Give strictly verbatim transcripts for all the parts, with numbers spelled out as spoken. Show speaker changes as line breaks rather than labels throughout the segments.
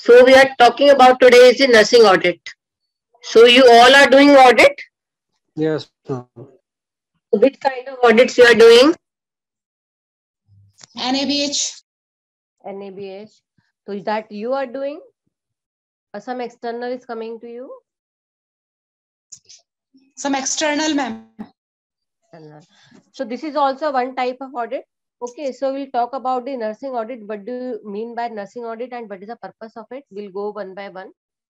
So we are talking about today is the nursing audit. So you all are doing audit?
Yes, ma'am.
Which kind of audits you are doing?
N A B H.
N A B H. So is that you are doing? Or some external is coming to you?
Some external, ma'am.
So this is also one type of audit. Okay, so we'll talk about the nursing audit. What do you mean by nursing audit and what is the purpose of it? We'll go one by one.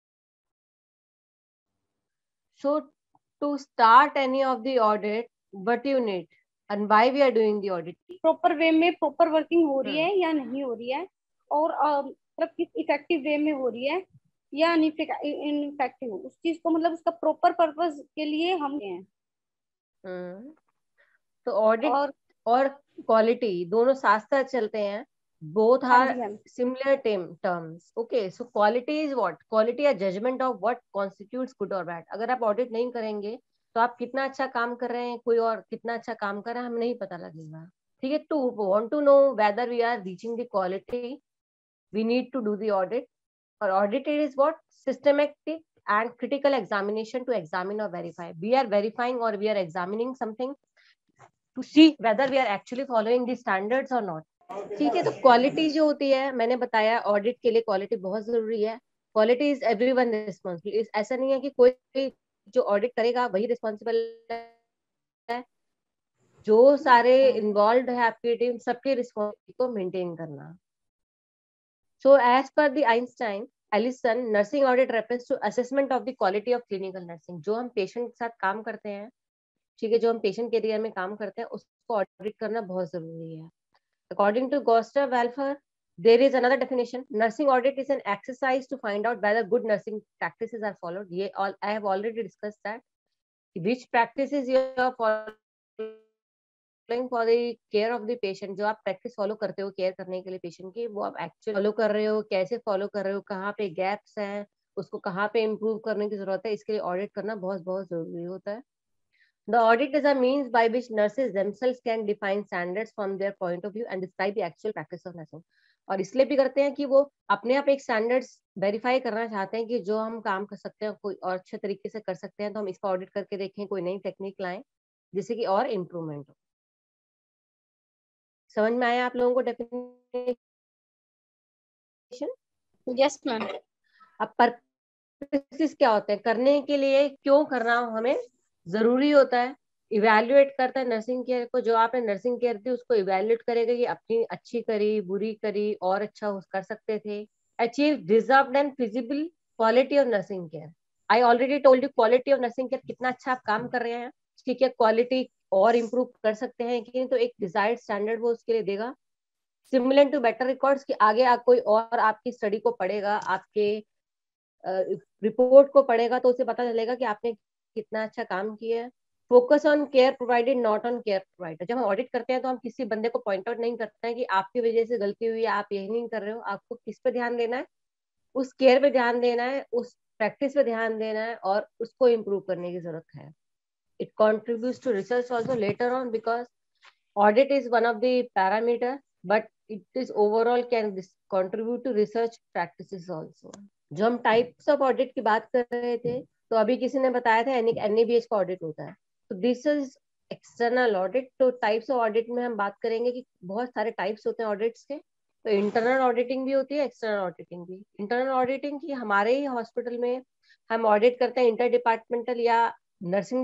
So to start any of the audit, what you need and why we are doing the audit?
Proper way में proper working हो रही है या नहीं हो रही है, और मतलब किस इफेक्टिव वे में हो रही है या इनफेक्टिव, उस चीज को मतलब उसका प्रॉपर पर्पस के लिए हम हैं.
तो ऑडिट और और क्वालिटी दोनों साथ साथ चलते हैं. Both are similar terms. Okay, so quality is what? Quality a judgment of what constitutes good or bad. अगर आप ऑडिट नहीं करेंगे तो आप कितना अच्छा काम कर रहे हैं, कोई और कितना अच्छा काम कर रहा है, हमें नहीं पता लगेगा. ठीक है. To want to know whether we are reaching the quality, we need to do the audit. Or audit is what? Systematic and critical examination to examine or verify. We are verifying or we are examining something to see whether we are actually following the standards or not. ठीक है. तो quality जो होती है, मैंने बताया audit के लिए क्वालिटी बहुत जरूरी है. Quality is everyone responsible. ऐसा नहीं है कि कोई जो ऑडिट करेगा वही रिस्पॉन्सिबल है. जो सारे इन्वॉल्व है आपकी टीम, सबके रिस्पॉन्सिबिलिटी को मेंटेन करना. So as per the Einstein Ellison, nursing audit refers to assessment of the quality of clinical nursing. जो हम पेशेंट के साथ काम करते हैं, ठीक है, जो हम पेशेंट के एरिया में काम करते हैं, उसको ऑडिट करना बहुत जरूरी है. According to Goster-Walfer, there is another definition. Nursing audit is an exercise to find out whether good nursing practices are followed. ये all I have already discussed that. Which practices you are following for the care of the patient. जो आप practice follow करते हो care करने के लिए patient की, वो आप actually follow कर रहे हो, कैसे follow कर रहे हो, कहाँ पे gaps हैं, उसको कहाँ पे improve करने की जरूरत है, इसके लिए audit करना बहुत बहुत जरूरी होता है. The audit is a means by which nurses themselves can define standards from their point of view and describe the actual practice of nursing. और इसलिए भी करते हैं कि वो अपने आप एक स्टैंडर्ड्स वेरीफाई करना चाहते हैं कि जो हम काम कर सकते हैं कोई और अच्छे तरीके से कर सकते हैं, तो हम इसका ऑडिट करके देखें, कोई नई टेक्निक लाएं जिससे कि और इम्प्रूवमेंट हो. समझ में आया आप लोगों को डेफिनेशन?
Yes ma'am.
अब पर्पसेस क्या होते हैं, करने के लिए क्यों करना हमें जरूरी होता है. इवेल्युएट करता है नर्सिंग केयर को. जो आपने नर्सिंग केयर दी उसको इवेल्युएट करेगा कि अपनी अच्छी करी, बुरी करी, और अच्छा कर सकते थे. Achieve deserved and feasible quality of nursing care. I already told you quality of nursing care, कितना अच्छा आप काम कर रहे हैं, ठीक है. क्वालिटी और इम्प्रूव कर सकते हैं कि नहीं, तो एक डिजायर्ड स्टैंडर्ड वो उसके लिए देगा. सिमिलर टू बेटर रिकॉर्ड्स कि आगे आप कोई और आपकी स्टडी को पढ़ेगा, आपके रिपोर्ट को पढ़ेगा, तो उसे पता चलेगा कि आपने कितना अच्छा काम किया है. Focus on care provided, not on care provider. जब हम ऑडिट करते हैं तो हम किसी बंदे को पॉइंट आउट नहीं करते हैं कि आपकी वजह से गलती हुई है, आप यही नहीं कर रहे हो. आपको किस पे ध्यान देना है? उस केयर पे ध्यान देना है, उस प्रैक्टिस पे ध्यान देना है, और उसको इम्प्रूव करने की जरूरत है. It contributes to research also later on, because audit is one of the parameter, but it is overall can contribute to research practices also. जो हम टाइप्स ऑफ ऑडिट की बात कर रहे थे, तो अभी किसी ने बताया था एन ए बी एच का ऑडिट होता है. तो दिस इज एक्सटर्नल ऑडिट. तो टाइप्स ऑफ ऑडिट में हम बात करेंगे कि बहुत सारे टाइप्स होते हैं ऑडिट्स के. तो इंटरनल ऑडिटिंग भी होती है, एक्सटर्नल ऑडिटिंग भी. इंटरनल ऑडिटिंग की हमारे ही हॉस्पिटल में हम ऑडिट करते हैं, इंटर डिपार्टमेंटल या नर्सिंग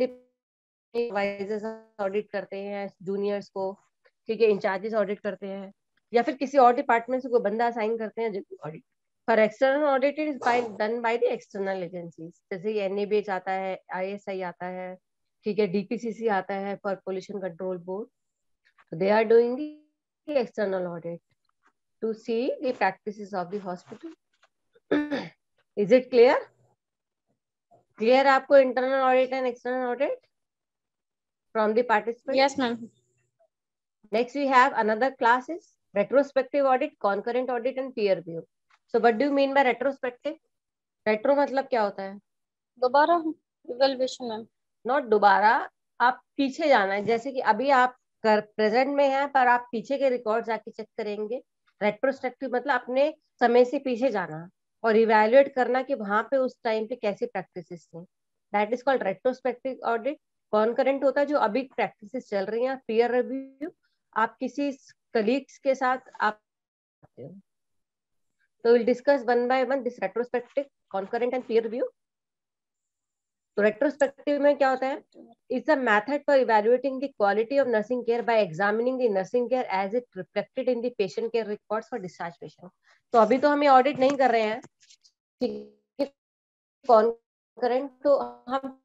ऑडिट करते हैं जूनियर्स को, ठीक है, इंचार्जेस ऑडिट करते हैं, या फिर किसी और डिपार्टमेंट से कोई बंदा असाइन करते हैं audit. For external audit is by done by the external agencies. जैसे N A B H आता है, I S I आता है, ठीक है, D P C C आता है for pollution control board. So they are doing the external audit to see the practices of the hospital. Is it clear? Clear आपको internal audit and external audit from the participants?
Yes ma'am.
Next we have another class is retrospective audit, concurrent audit and peer review. So what do you mean by retrospective? Retro मतलब क्या होता है?
दोबारा evaluation ma'am.
Not दोबारा, आप पीछे जाना है. जैसे कि अभी आप कर प्रेजेंट में हैं, पर आप पीछे के रिकॉर्ड जाके चेक करेंगे. रेट्रोस्पेक्टिव मतलब अपने समय से पीछे जाना. और इवेल्युएट करना कि वहां पे उस टाइम पे कैसी प्रैक्टिसेस थी. That is called retrospective audit. Concurrent होता है जो अभी प्रैक्टिसेस चल रही हैं. पीयर रिव्यू आप किसी कलीग्स के साथ आप हो. तो will discuss one by one this retrospective, concurrent and peer review. तो रेट्रोस्पेक्टिव में क्या होता है? It's a method for evaluating the quality of nursing care by examining the nursing care as it reflected in the patient care records for discharge patient. तो अभी तो हम ऑडिट नहीं कर रहे हैं, ठीक है. कॉन्करेंट तो हम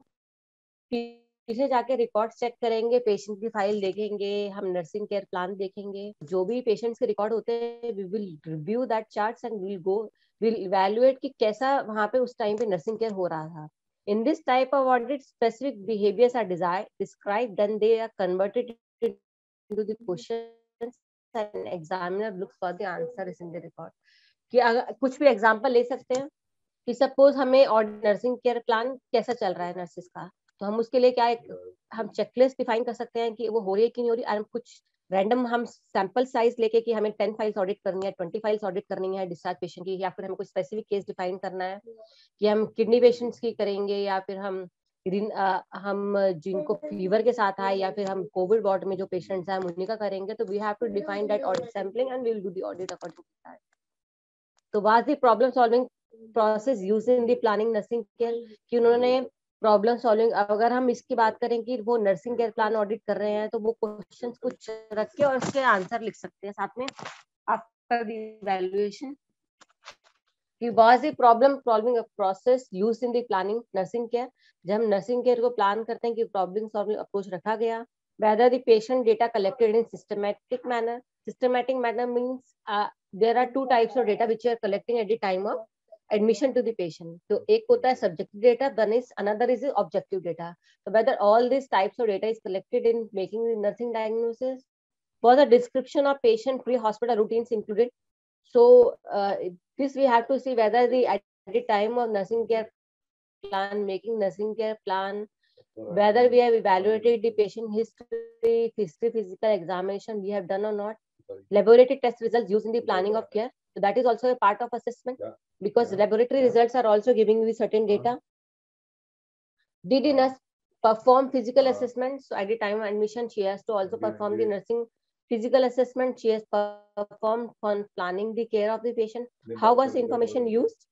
पीछे जाके रिकॉर्ड चेक करेंगे, पेशेंट की फाइल देखेंगे, हम नर्सिंग केयर प्लान देखेंगे, जो भी पेशेंट्स के रिकॉर्ड होते हैं we will review that charts and will go will evaluate कि कैसा वहां पे उस टाइम पे नर्सिंग केयर हो रहा था. In this type of audit, specific behaviors are desired, described, then they are converted into the questions and examiner looks for the answers in the record. कि अगर कुछ भी एग्जांपल ले सकते हैं कि सपोज हमें और नर्सिंग केयर प्लान कैसा चल रहा है नर्सिस का, तो हम उसके लिए क्या एक हम चेकलिस्ट डिफाइन कर सकते हैं कि वो हो रही है कि नहीं हो रही. और कुछ रैंडम हम सैंपल साइज लेके कि हमें टेन फाइल्स ऑडिट करनी है, ट्वेंटी फाइल्स ऑडिट करनी है डिस्चार्ज पेशेंट की, या फिर हमें कुछ स्पेसिफिक केस डिफाइन करना है कि हम किडनी पेशेंट्स की करेंगे, या फिर हम आ, हम जिनको फीवर के साथ आए, या फिर हम कोविड वार्ड में जो पेशेंट्स हैं उन्हीं का करेंगे. तो we have to define that audit sampling and we will do the audit according to that. तो was the problem solving process used in the planning nursing care, कि उन्होंने प्रॉब्लम सॉल्विंग, अगर हम इसकी बात करें कि वो नर्सिंग केयर प्लान ऑडिट कर रहे हैं तो वो क्वेश्चंस कुछ रख के और उसके आंसर लिख सकते हैं साथ में आफ्टर द इवैल्यूएशन. कि was the problem solving a process used in the planning nursing care. जब हम नर्सिंग केयर को प्लान करते हैं कि प्रॉब्लम सॉल्विंग अप्रोच रखा गया. whether the patient data collected in systematic manner. Systematic manner means uh, there are two types of data which you are collecting at the time of admission to the patient. तो एक होता है subjective data, then is another is objective data. So whether all these types of data is collected in making the nursing diagnosis. Was a description of patient pre-hospital routines included. So uh, this we have to see whether the at the time of nursing care plan, making nursing care plan, whether we have evaluated the patient history, history, physical examination we have done or not. Laboratory test results used in the planning of care. So that is also a part of assessment because laboratory results are also giving you certain data. Did the nurse perform physical assessment? So at the time of admission, she has to also perform the nursing physical assessment. She has performed on planning the care of the patient. How was information used?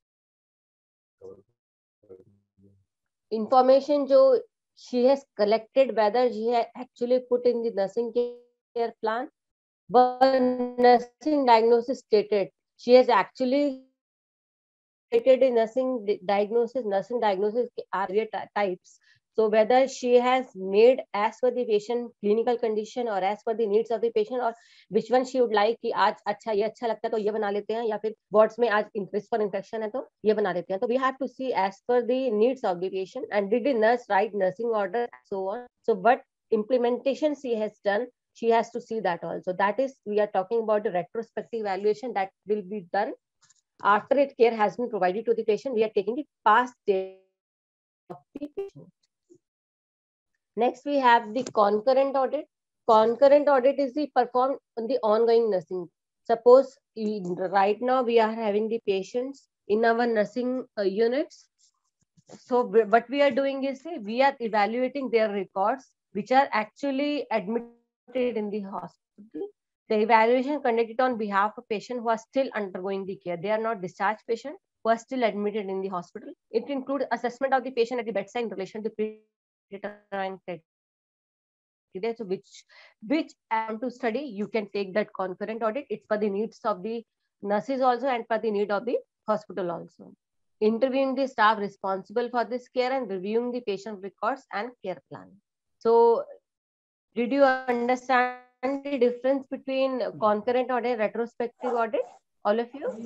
Information jo she has collected, whether she has actually put in the nursing care plan. But nursing diagnosis stated, she has actually stated in nursing diagnosis. Nursing diagnosis are types. So whether she has made as per the patient clinical condition or as per the needs of the patient, or which one she would like कि आज अच्छा ये अच्छा लगता है तो ये बना लेते हैं, या फिर wards में आज increase for infection है तो ये बना लेते हैं. तो we have to see as per the needs of the patient and did the nurse write nursing order, so on. So what implementation she has done, she has to see that also. That is, we are talking about the retrospective evaluation that will be done after it care has been provided to the patient. We are taking the past data of the patient. Next, we have the concurrent audit. Concurrent audit is the performed on the ongoing nursing. Suppose right now we are having the patients in our nursing uh, units. So what we are doing is we are evaluating their records, which are actually admitted in the hospital. The evaluation conducted on behalf of patients who are still undergoing the care. They are not discharged patients who are still admitted in the hospital. It includes assessment of the patient at the bedside in relation to predetermined criteria. So which which I want to study, you can take that concurrent audit. It's for the needs of the nurses also and for the need of the hospital also. Interviewing the staff responsible for this care and reviewing the patient records and care plan. So did you understand the difference between concurrent audit, retrospective audit, all of you?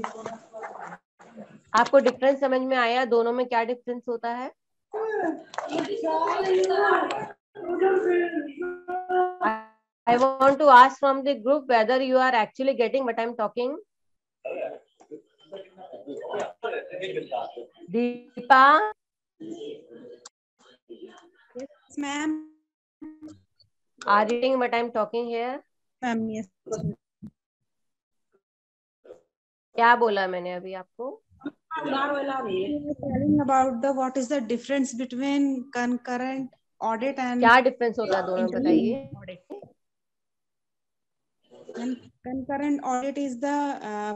आपको difference समझ में आया दोनों में क्या difference होता है? I, I want to ask from the group whether you are actually getting what I'm talking. Deepa?
Yes, ma'am.
Are you getting what I'm talking here?
Ma'am, yes.
क्या बोला मैंने अभी आपको?
telling about the what is the difference between concurrent audit and
क्या difference होता है दोनों में बताइए?
audit. Con- concurrent audit is the uh,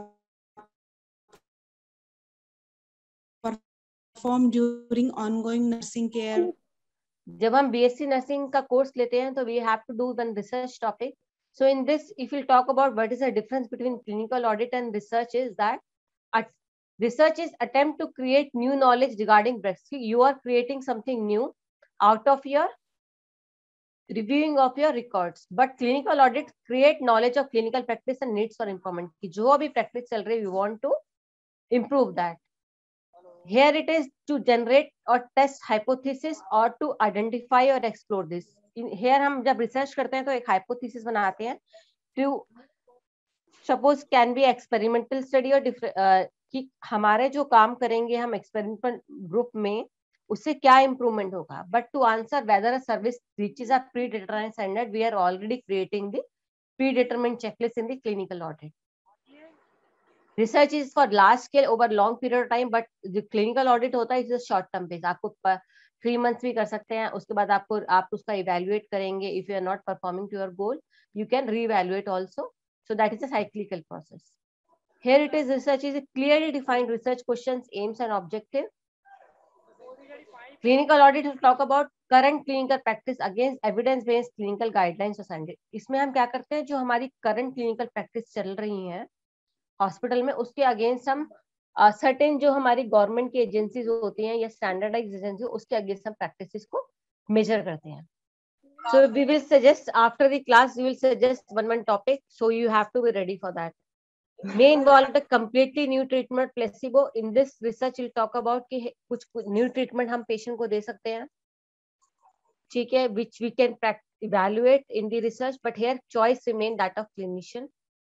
performed during ongoing nursing care.
जब हम बीएससी नर्सिंग का कोर्स लेते हैं तो we have to do one research topic. So in this, if we'll talk about what is the difference between clinical audit and research, is that at research is attempt to create new knowledge regarding breast. You are creating something new out of your reviewing of your records, but clinical audit create knowledge of clinical practice and needs for improvement. कि जो अभी practice चल रही है, we want to improve that. Here it is to generate or test hypothesis or to identify or explore this. In here हम जब research करते हैं तो एक hypothesis बनाते हैं to suppose can be experimental study or uh, कि हमारे जो काम करेंगे हम experiment group में उससे क्या improvement होगा. But to answer whether a service reaches a predetermined standard, we are already creating the predetermined checklist in the clinical audit. Research is for large scale over long period of time, but जो clinical audit होता है it's short term base. आपको three months भी कर सकते हैं, उसके बाद आपको आप उसका इवेल्युएट करेंगे. If you are not performing to your goal, you can revaluate also. So that is a cyclical process. Here it is, research is a clearly defined research questions, aims and objective. Clinical audit will talk about current clinical practice against evidence based clinical guidelines or standard. इसमें हम क्या करते हैं, जो हमारी current clinical practice चल रही है हॉस्पिटल में उसके अगेंस्ट हम सर्टेन uh, जो हमारी गवर्नमेंट की एजेंसीज होती हैं या स्टैंडर्डाइज्ड एजेंसी, उसके अगेंस्ट हम प्रैक्टिसेस को मेजर करते हैं. So we will suggest after the class, we will suggest one one topic, so you have to be ready for that. May involve the completely new treatment placebo. In this research will talk about कि कुछ new treatment हम patient को दे सकते हैं, ठीक है, which we can evaluate in the research, but here choice remain that of clinician.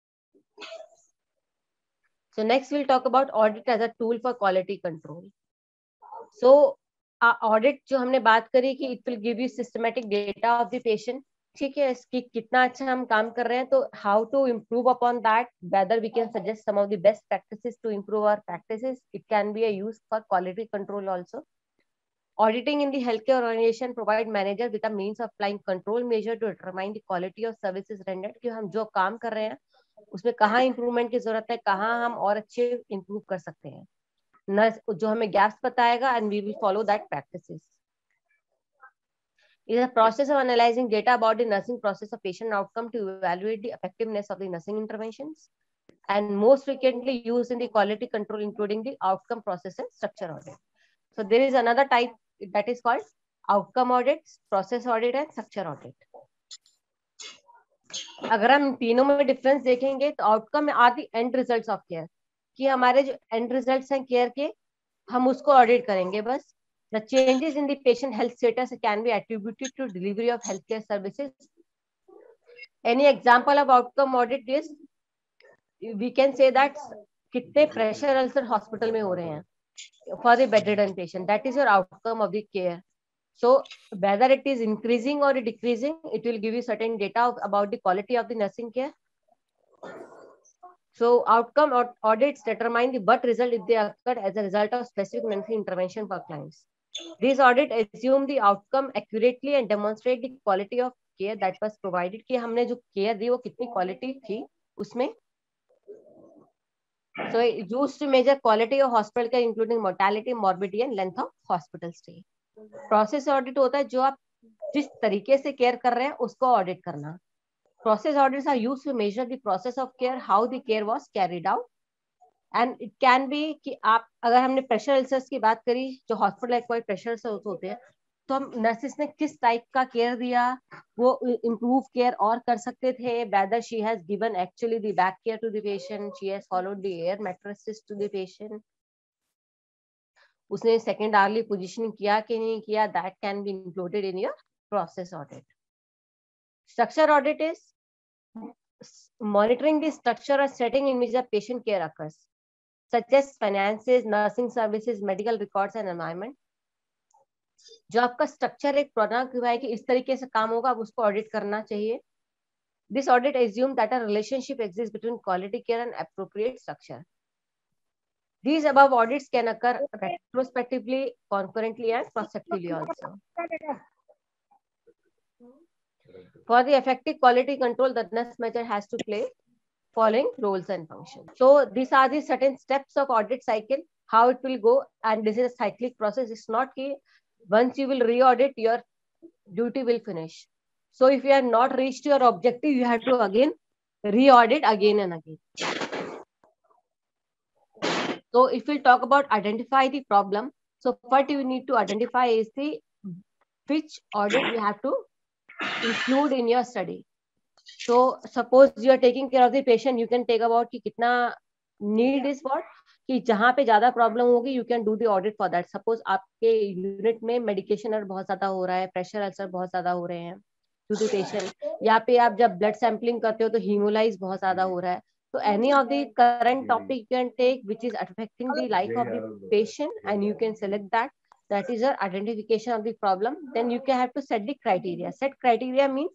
So next we'll talk about audit as a tool for quality control. So uh, audit जो हमने बात करी कि it will give you systematic data of the patient, ठीक है, इसकी कितना अच्छा हम काम कर रहे हैं, तो how to improve upon that, whether we can suggest some of the best practices to improve our practices. It can be a use for quality control also. Auditing in the healthcare organization provide manager with a means of applying control measure to determine the quality of services rendered. कि हम जो काम कर रहे हैं उसमें कहाँ improvement की जरूरत है, कहाँ हम और अच्छे इंप्रूव कर सकते हैं, नर्स जो हमें गैप्स बताएगा, and we will follow that practices. It is a process of analyzing data about the nursing process of patient outcome to evaluate the effectiveness of the nursing interventions, and most frequently used in the quality control, including the outcome process and structure audit. So there is another type that is called outcome audit, process audit and structure audit. अगर हम तीनों में difference देखेंगे तो outcome में are the end results of care, कि हमारे जो एंड रिजल्ट्स हैं केयर के, हम उसको ऑडिट करेंगे बस. The changes in the patient health status can be attributed to delivery of health care services. Any example of outcome audit is, we can say that कितने प्रेशर अल्सर हॉस्पिटल में हो रहे हैं for the bedridden patient, that is your outcome of the care. So whether it is increasing or decreasing, it will give you certain data of, about the quality of the nursing care. So outcome audits determine the what result if they occurred as a result of specific nursing intervention for clients. These audit assume the outcome accurately and demonstrate the quality of care that was provided. कि हमने जो care दी वो कितनी quality थी उसमें. So used to measure quality of hospital care including mortality, morbidity and length of hospital stay. Process audit होता है जो आप जिस तरीके से केयर कर रहे हैं उसको ऑडिट करना. Process audits are used to measure the process of care, how the care was carried out, and it can be कि आप, अगर हमने प्रेशर अल्सर्स की बात करी जो हॉस्पिटल एक्वायर्ड प्रेशर अल्सर्स होते हैं, तो हम नर्सिस ने किस टाइप का केयर दिया, वो इम्प्रूव केयर और कर सकते थे. Whether she has given actually the back care to the patient, she has followed the air mattresses to the patient, उसने सेकेंडरली पोजीशनिंग किया कि नहीं किया, that can be included in your process audit. Structure audit is monitoring the structure और setting in which the patient care occurs, such as finances, nursing services, medical records and environment. जो आपका structure एक product है कि इस तरीके से काम होगा, अब उसको ऑडिट करना चाहिए. This audit assume that a relationship exist between quality care and appropriate structure. These above audits can occur retrospectively, concurrently, and prospectively also. For the effective quality control, the nurse method has to play following roles and functions. So these are the certain steps of audit cycle, how it will go, and this is a cyclic process. It's not key. Once you will re-audit, your duty will finish. So if you have not reached your objective, you have to again re-audit again and again. So if we talk about identify the problem, so what you need to identify is the which audit you have to include in your study. So suppose you are taking care of the patient, you can take about कि कितना need is what, कि जहाँ पे ज्यादा problem होगी you can do the audit for that. Suppose आपके unit में medication error बहुत ज्यादा हो रहा है, प्रेशर अल्सर बहुत ज्यादा हो रहे हैं to the patient, यहाँ पे आप जब ब्लड सैम्पलिंग करते हो तो हीमोलाइज बहुत ज्यादा हो रहा है. So any of the current topic you can take which is affecting the life of the patient and you can select that. That is your identification of the problem. Then you can have to set the criteria. Set criteria means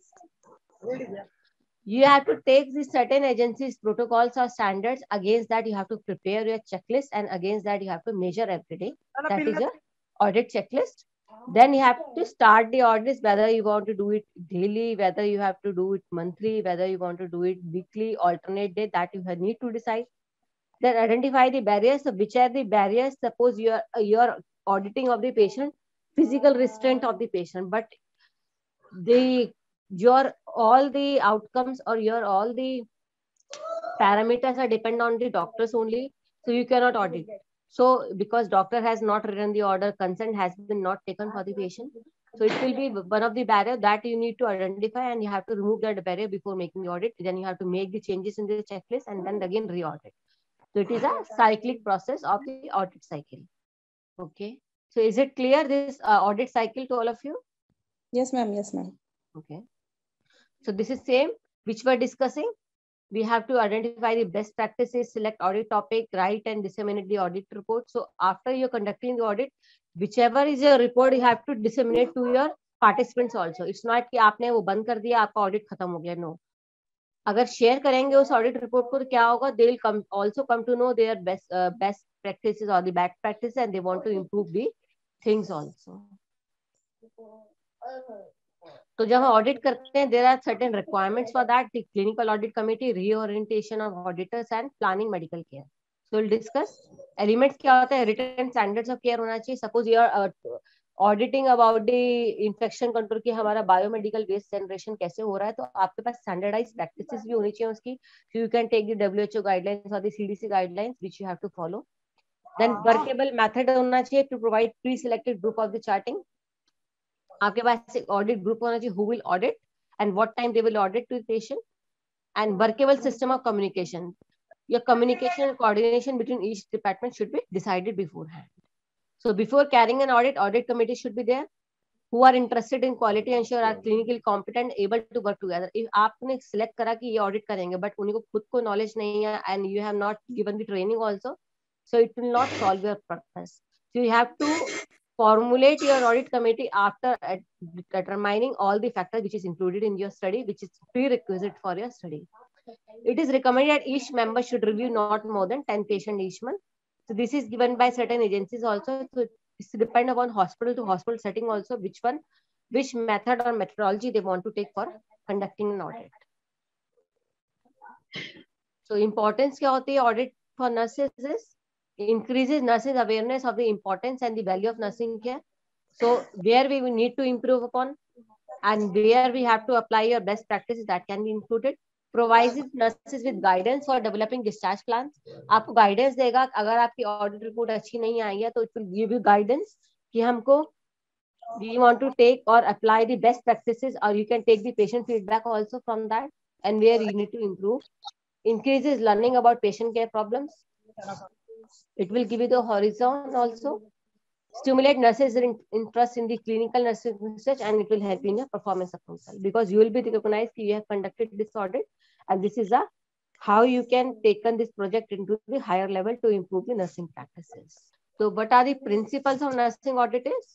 you have to take the certain agencies protocols or standards. Against that you have to prepare your checklist, and against that you have to measure every day. That is your audit checklist. Then you have to start the audits, whether you want to do it daily, whether you have to do it monthly, whether you want to do it weekly, alternate day, that you need to decide. Then identify the barriers. So which are the barriers? Suppose you are you're auditing of the patient, physical restraint of the patient, but the your all the outcomes or your all the parameters are depend on the doctors only, so you cannot audit. So because doctor has not written the order, consent has been not taken for the patient, so it will be one of the barrier that you need to identify, and you have to remove that barrier before making the audit. Then you have to make the changes in the checklist and then again re-audit. So it is a cyclic process of the audit cycle. Okay, so is it clear, this uh, audit cycle to all of you?
Yes ma'am, yes ma'am.
Okay, so this is same which we're discussing. We have to identify the best practices, select audit topic, write and disseminate the audit report. So after you're conducting the audit, whichever is your report, you have to disseminate to your participants also. It's not कि आपने वो बंद कर दिया, आपका audit खत्म हो गया. No. अगर शेयर करेंगे उस audit report को तो क्या होगा? They will come also come to know their best uh, best practices or the bad practices, and they want to improve the things also. तो जब हम ऑडिट करते हैं, there are certain requirements for that. The clinical audit committee, reorientation of auditors and planning medical care. So will discuss elements क्या होता है. Written standards of care होना चाहिए. Suppose you are auditing about the infection control की हमारा biomedical waste generation कैसे हो रहा है, तो आपके पास स्टैंडर्डाइज प्रैक्टिसेस भी होनी चाहिए उसकी. So you can take the WHO guidelines और the CDC guidelines which you have to follow. Then workable method होना चाहिए to provide pre selected group of the charting. आपके पास एक ऑडिट ग्रुप होना चाहिए who will audit and what time they will audit to the patient. And workable system of communication. Your communication and coordination between each department should be decided beforehand. So before carrying an audit, audit committee should be there who are interested in quality ensure are clinically competent, able to work together. If आपने select करा कि ये audit करेंगे, but उनको खुद को knowledge नहीं है and you have not given the training also, so it will not solve your purpose. So you have to formulate your audit committee after determining all the factors which is included in your study, which is prerequisite for your study. It is recommended that each member should review not more than ten patients each month. So this is given by certain agencies also. So it's depend upon hospital to hospital setting also, which one, which method or methodology they want to take for conducting an audit. So importance क्या होती है audit for nurses is increases nurses awareness of the importance and the value of nursing care. So where we need to improve upon and where we have to apply your best practices, that can be included. Provides nurses with guidance for developing discharge plans. आपको guidance देगा. अगर आपकी audit report अच्छी नहीं आई है तो it will give you guidance कि हमको we want to take or apply the best practices, or you can take the patient feedback also from that and where you need to improve. Increases learning about patient care problems. It will give you the horizon also. Stimulate nurses in interest in the clinical nursing research, and it will help you in your performance appraisal because you will be recognized that you have conducted this audit, and this is a how you can taken this project into the higher level to improve the nursing practices. So what are the principles of nursing audit is?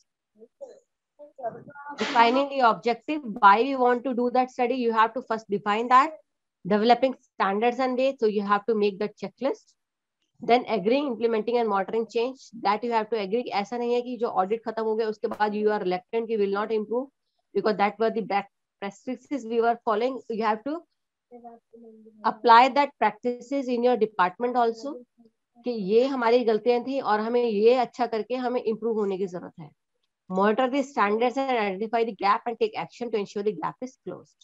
Defining the objective, why you want to do that study, you have to first define that. Developing standards and ways, so you have to make the checklist. Then agreeing, implementing and monitoring change, that you have to agree. ऐसा नहीं है कि जो audit खत्म हो गया उसके बाद you are reluctant, you will not improve, because that were the best practices we were following. You have to apply that practices in your department also, कि ये हमारी गलतियां थी और हमें ये अच्छा करके हमें improve होने की जरूरत है. Monitor the standards and identify the gap and take action to ensure the gap is closed.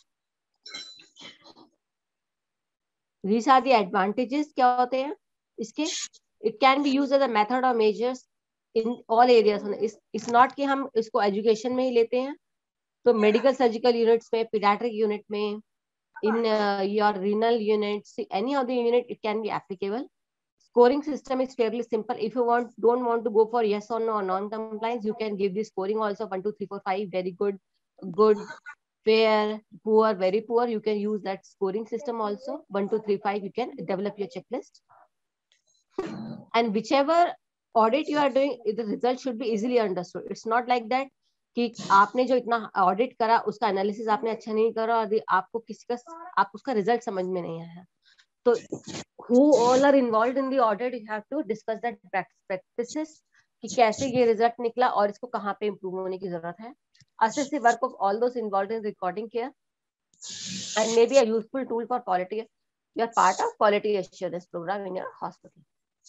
These are the advantages. क्या होते हैं इसके? It can be used as a method or measures in all areas. It's not कि हम इसको education में ही लेते हैं, तो medical surgical units में, pediatric unit में, in uh, your renal units, any of the unit, it can be applicable. Scoring system is fairly simple. If you want, don't want to go for yes or no or non-compliance, you can give the scoring also one, two, three, four, five, very good, good, fair, poor, very poor. You can use that scoring system also. One, two, three, five. You can develop your checklist. And whichever audit you are doing, the result should be easily understood. It's not like that कि आपने जो इतना audit करा उसका analysis आपने अच्छा नहीं करा और आपको किसी का आप उसका रिजल्ट समझ में नहीं आया. तो who all are involved in the audit, you have to discuss that practices कि कैसे ये रिजल्ट निकला और इसको कहाँ पे इम्प्रूव होने की जरूरत है. Assess the work of all those involved in recording care and may be a useful tool for quality. You are part of quality assurance program in your hospital.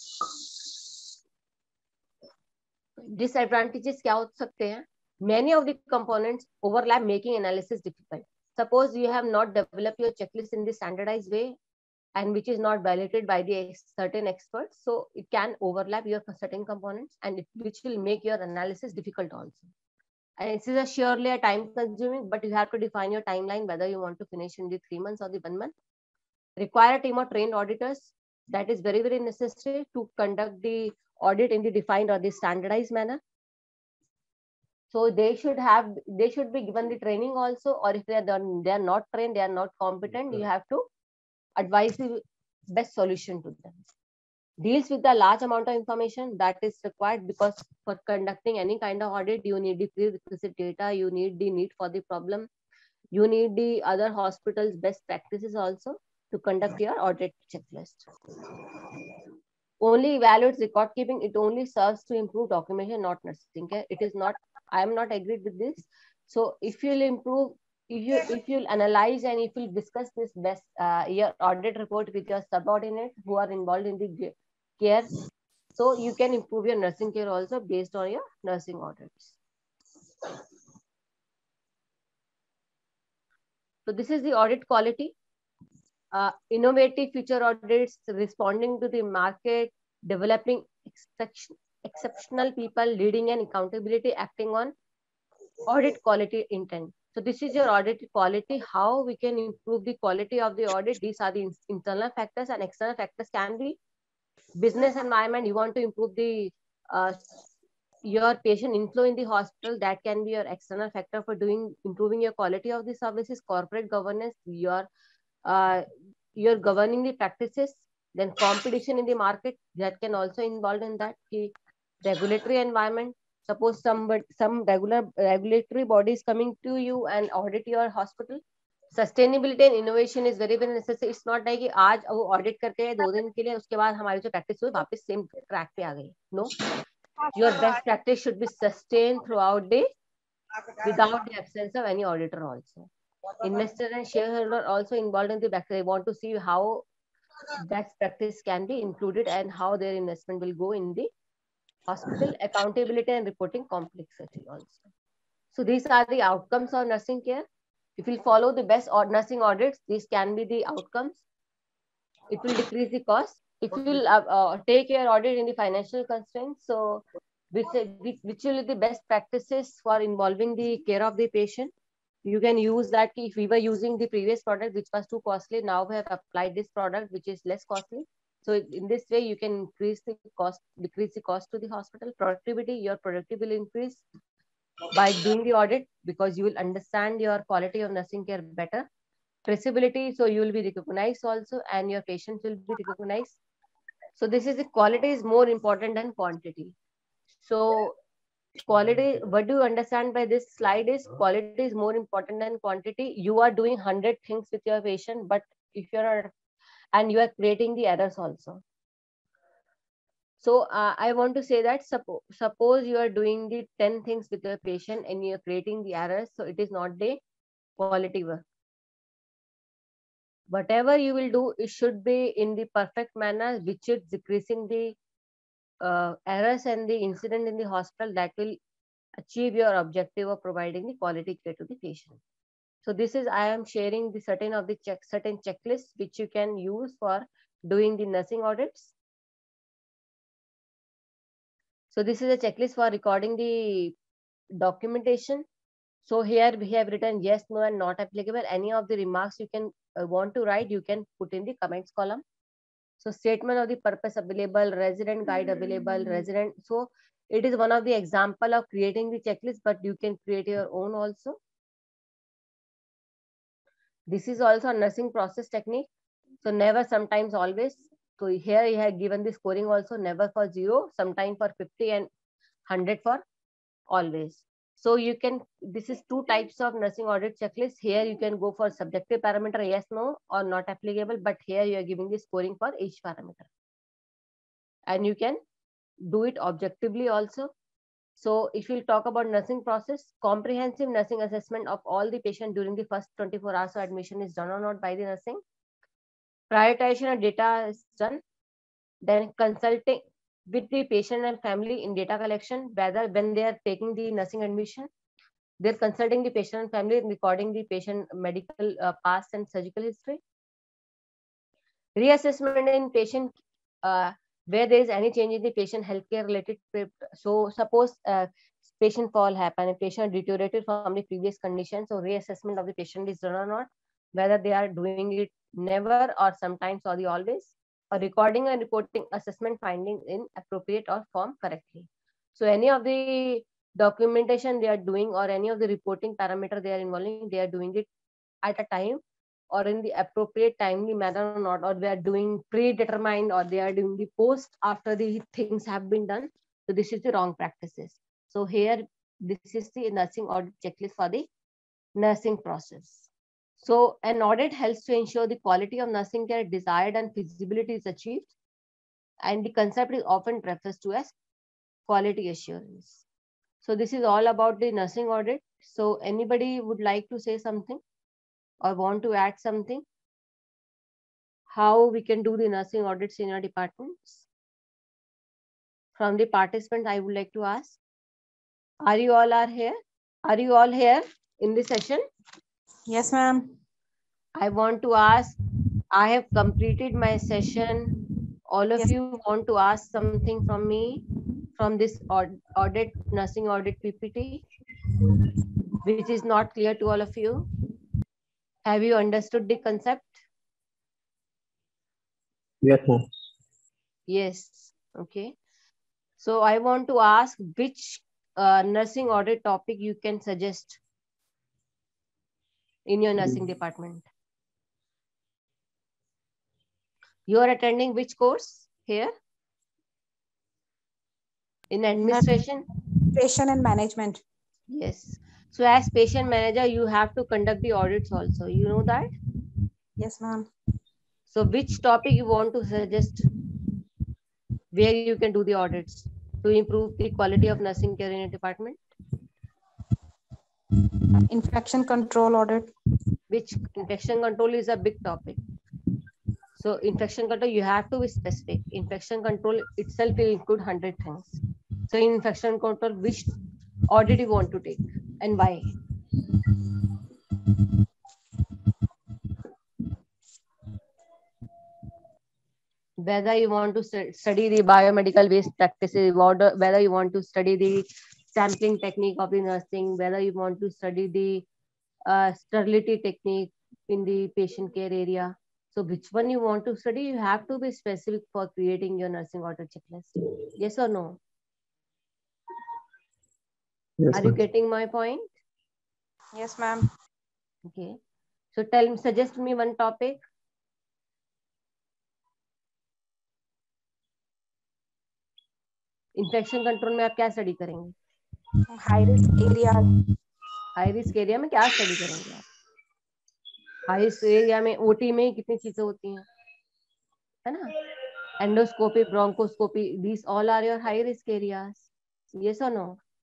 Disadvantages क्या हो सकते हैं? Many of the components overlap, making analysis difficult. Suppose you have not developed your checklist in the standardized way and which is not validated by the certain experts. So it can overlap your certain components and it, which will make your analysis difficult also. And this is a surely a time consuming, but you have to define your timeline, whether you want to finish in the three months or the one month. Require a team of trained auditors. That is very, very necessary to conduct the audit in the defined or the standardized manner. So they should have, they should be given the training also, or if they are done, they are not trained, they are not competent, you have to advise the best solution to them. Deals with the large amount of information that is required, because for conducting any kind of audit, you need the prerequisite data, you need the need for the problem, you need the other hospitals' best practices also to conduct your audit checklist. Only evaluates record keeping. It only serves to improve documentation, not nursing care. It is not. I am not agreed with this. So if you'll improve, if you if you'll analyze and if you'll discuss this best uh, your audit report with your subordinates who are involved in the care, so you can improve your nursing care also based on your nursing audits. So this is the audit quality. Uh, innovative future audits, responding to the market, developing exception, exceptional people, leading and accountability, acting on audit quality intent. So this is your audit quality, how we can improve the quality of the audit. These are the internal factors, and external factors can be business environment. You want to improve the uh, your patient inflow in the hospital, that can be your external factor for doing improving your quality of the services. Corporate governance, your uh, you're governing the practices. Then competition in the market, that can also involved in that. The regulatory environment, suppose some some regular regulatory bodies coming to you and audit your hospital. Sustainability and innovation is very very necessary. It's not like कि आज वो audit करके है दो दिन के लिए, उसके बाद हमारी जो practice हुई वापस same track पे आ गई. No, your best practice should be sustained throughout the without the absence of any auditor also. Investor and shareholder also involved in the practice. They want to see how best practice can be included and how their investment will go in the hospital. Accountability and reporting complexity also. So these are the outcomes of nursing care. If you follow the best nursing audits, these can be the outcomes. It will decrease the cost. If you will uh, uh, take your audit in the financial constraints, so which, which will be the best practices for involving the care of the patient. You can use that. If we were using the previous product which was too costly, now we have applied this product which is less costly. So in this way you can increase the cost, decrease the cost to the hospital. Productivity, your productivity will increase by doing the audit, because you will understand your quality of nursing care better. Traceability, so you will be recognized also and your patients will be recognized. So this is the quality is more important than quantity. So quality, what do you understand by this slide is quality is more important than quantity. You are doing one hundred things with your patient, but if you're and you are creating the errors also. So uh, I want to say that suppo suppose you are doing the ten things with your patient and you are creating the errors, so it is not the quality work. Whatever you will do, it should be in the perfect manner, which is decreasing the uh, errors and the incident in the hospital, that will achieve your objective of providing the quality care to the patient. So this is, I am sharing the certain of the check, certain checklists which you can use for doing the nursing audits. So this is a checklist for recording the documentation. So here we have written yes, no, and not applicable. Any of the remarks you can uh, want to write, you can put in the comments column. So statement of the purpose available, resident guide available, resident. So it is one of the example of creating the checklist, but you can create your own also. This is also a nursing process technique. So never, sometimes, always. So here you have given the scoring also, never for zero, sometime for fifty and one hundred for always. So you can, this is two types of nursing audit checklist. Here you can go for subjective parameter, yes, no, or not applicable, but here you are giving the scoring for each parameter. And you can do it objectively also. So if we'll talk about nursing process, comprehensive nursing assessment of all the patient during the first twenty-four hours of admission is done or not by the nursing. Prioritization of data is done. Then consulting with the patient and family in data collection, whether when they are taking the nursing admission, they're consulting the patient and family, recording the patient medical uh, past and surgical history. Reassessment in patient uh, where there is any change in the patient healthcare related. So suppose uh, patient fall happen, a patient deteriorated from the previous condition, so reassessment of the patient is done or not, whether they are doing it never or sometimes or the always, or recording and reporting assessment findings in appropriate or form correctly. So any of the documentation they are doing or any of the reporting parameter they are involving, they are doing it at a time or in the appropriate timely manner or not, or they are doing predetermined, or they are doing the post after the things have been done. So this is the wrong practices. So here, this is the nursing audit checklist for the nursing process. So an audit helps to ensure the quality of nursing care desired and feasibility is achieved. And the concept is often referred to as quality assurance. So this is all about the nursing audit. So anybody would like to say something or want to add something? How we can do the nursing audits in our departments? From the participants, I would like to ask, are you all are here? Are you all here in this session?
Yes, ma'am.
I want to ask, I have completed my session. All of
Yes.
you want to ask something from me from this audit, nursing audit P P T, which is not clear to all of you? Have you understood the concept?
Yes, ma'am.
Yes. Okay. So I want to ask which uh, nursing audit topic you can suggest in your nursing department. You are attending which course here? In administration?
Patient and management.
Yes. So as patient manager, you have to conduct the audits also. You know that?
Yes, ma'am.
So which topic you want to suggest where you can do the audits to improve the quality of nursing care in your department?
Infection control audit.
Which infection control is a big topic. So infection control, you have to be specific. Infection control itself will include one hundred things. So in infection control, which audit you want to take and why? Whether you want to study the biomedical based practices, whether you want to study the sampling technique of the nursing, whether you want to study the uh, sterility technique in the patient care area. So which one you want to study, you have to be specific for creating your nursing audit checklist. Yes or no?
Yes,
Are you getting my point?
Yes, ma'am.
Okay. So tell me, suggest me one topic. Infection control में आप क्या study करेंगे?
High risk area.
High risk area में क्या study करेंगे आप? High risk area में OT में कितनी चीजें होती हैं, है ना? endoscopy, bronchoscopy, these all are your high risk areas. Yes or no?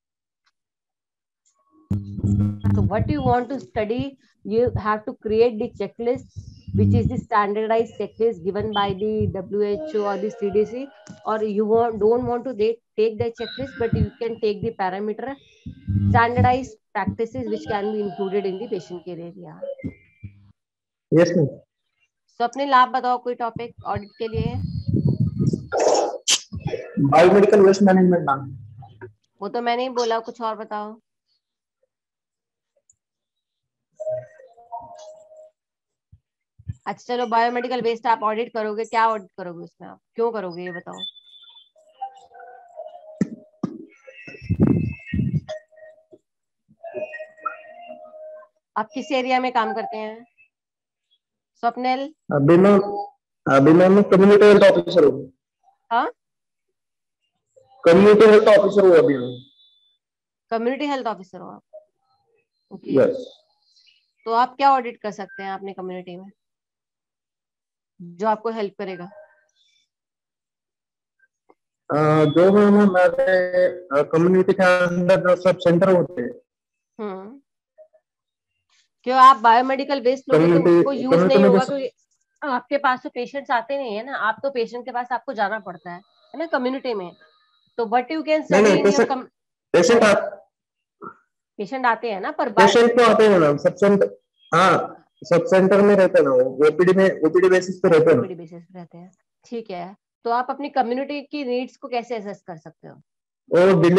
So what you want to study, you have to create the checklist, which is the standardized checklist given by the W H O or the C D C, or you want, don't want to they, take the checklist, but you can take the parameter standardized practices which can be included in the patient care area.
Yes ma'am.
So अपने लाभ बताओ कोई topic audit के लिए.
Biomedical waste management ma'am.
वो तो मैंने ही बोला, कुछ और बताओ. अच्छा चलो, बायोमेडिकल वेस्ट आप ऑडिट करोगे, क्या ऑडिट करोगे उसमें, आप क्यों करोगे ये बताओ. आप किस एरिया में काम करते हैं स्वप्निल?
अभी मैं अभी मैं कम्युनिटी हेल्थ ऑफिसर हूँ.
हाँ,
कम्युनिटी हेल्थ ऑफिसर हूँ अभी मैं.
कम्युनिटी हेल्थ ऑफिसर हो आप? ओके.
यस.
तो आप क्या ऑडिट कर सकते हैं अपने कम्युनिटी में जो आपको हेल्प करेगा?
uh, जो मैं हमारे कम्युनिटी के अंदर जो सब सेंटर होते हैं.
हम्म. क्यों आप बायोमेडिकल वेस्ट लोगे तो उसको यूज नहीं होगा, क्योंकि आपके पास तो पेशेंट्स आते नहीं है ना, आप तो पेशेंट के पास आपको जाना पड़ता है है ना कम्युनिटी में. तो what you can study in your come.
Patient
patient आते हैं ना, पर
पेशेंट तो आते हैं ना सब सेंटर. हाँ, सब सेंटर में रहते हैं ना, ओपीडी में ओपीडी बेसिस पे रहते हैं.
ओपीडी बेसिस पे रहते हैं. ठीक है. तो आप अपनी कम्युनिटी की नीड्स को कैसे असेस कर सकते हो?
और delay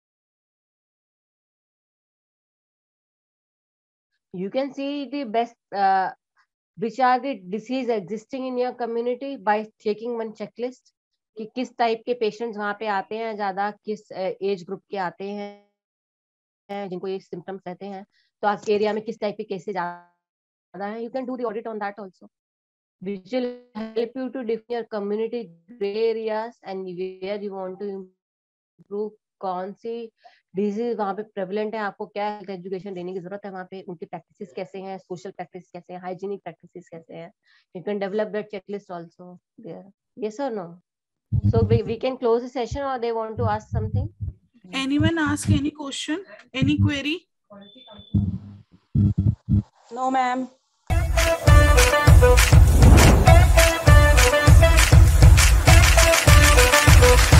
You can see the best uh, which are the disease existing in your community by taking one checklist कि किस टाइप के पेशेंट्स वहाँ पे आते हैं, ज्यादा किस एज ग्रुप के आते हैं जिनको ये सिम्टम्स रहते हैं, तो आपके एरिया में किस टाइप के केसेस ज्यादा हैं. You can do the audit on that also, which will help you to define your community gray areas and where you want to improve. कौन सी डिजीज वहाँ पे प्रेवलेंट है, आपको क्या हेल्थ एजुकेशन देने की जरूरत है वहाँ पे, उनकी प्रैक्टिसेस कैसे हैं, सोशल प्रैक्टिस कैसे हैं, हाइजीनिक प्रैक्टिसेस कैसे हैं. You can develop that checklist also there. Yes और no? So we can close the session और they want to ask something.
Anyone ask any question, any query?
No ma'am.
Thank you.